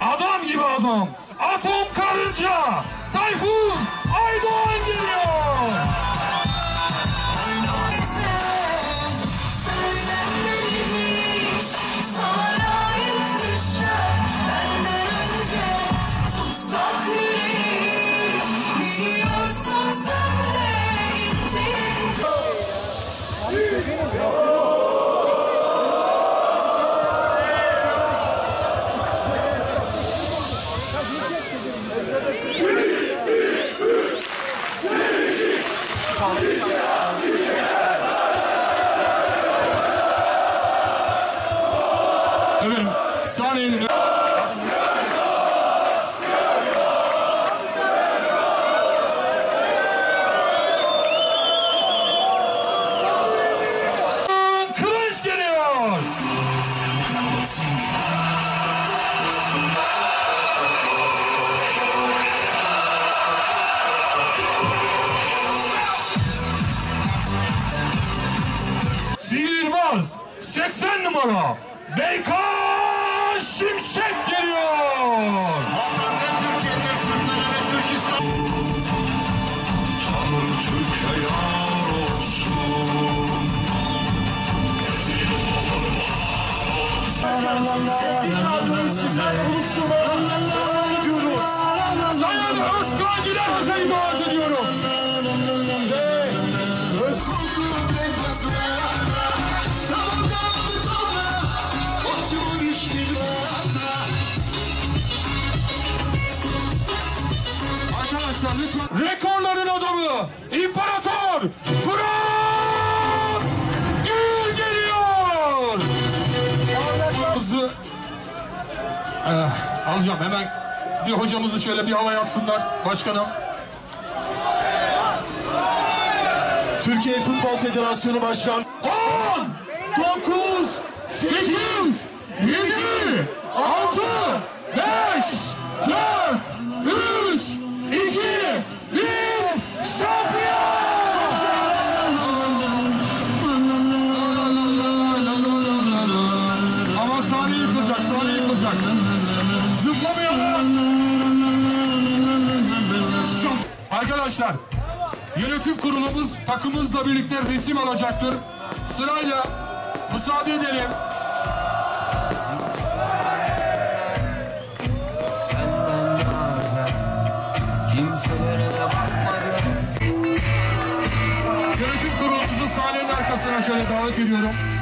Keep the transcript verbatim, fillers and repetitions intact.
Adam gibi adam. Atom Karınca. Tayfun Aydoğan geliyor. Evet, sahnenin... Kılıç geliyor. Sihirbaz seksen numara Beykan Şimşek geliyor. Sayın Özkan Güler Hoca'yı davet ediyorum. Arkadaşlar lütfen. Rekorların adamı İmparator Fırat Gül geliyor. Hızlı eh, alacağım hemen bir hocamızı şöyle bir havaya atsınlar başkanım. Türkiye Futbol Federasyonu Başkanı on, dokuz, sekiz, yedi, altı, beş, dört, üç, iki, bir, şampiyon! Ama sahne yıkılacak, sahne yıkılacak. Zıplamayalım. Arkadaşlar, yönetim kurulumuz takımımızla birlikte resim alacaktır. Sırayla müsaade edelim. Senden bazen kimselere de bakmadım. Yönetim kurulumuzu sahnenin arkasına şöyle davet ediyorum.